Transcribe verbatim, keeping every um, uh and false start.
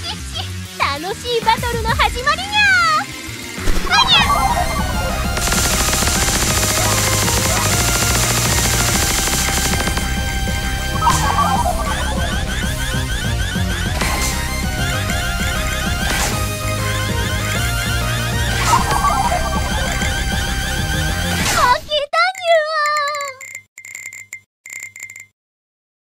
し楽しいバトルの始まりにゃー。あにゃ